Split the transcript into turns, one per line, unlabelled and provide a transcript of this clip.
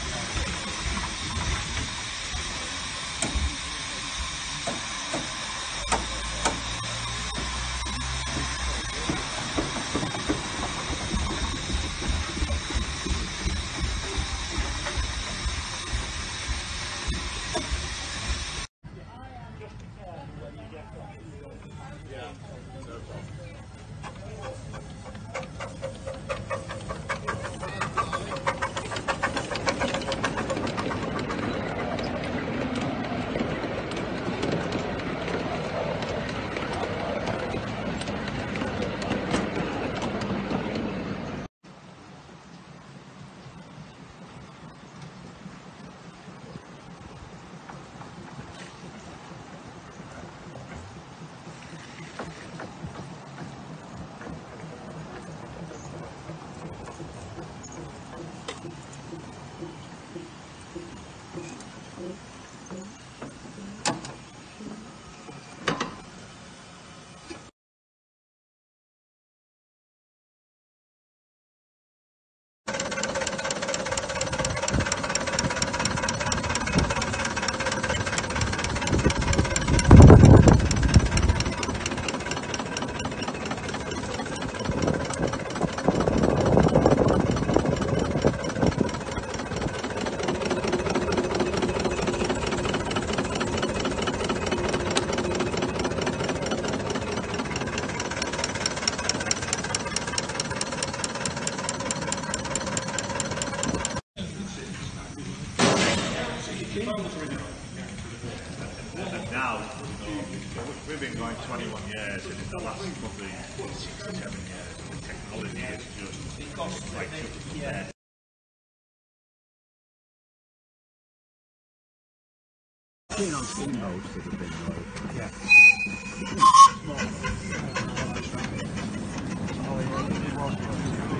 Now, we've been going 21 years, and in the last probably 6 to 7 years, the technology is just like yeah.
Seen on steamboats that have been low. Yeah. Small. Oh, it was.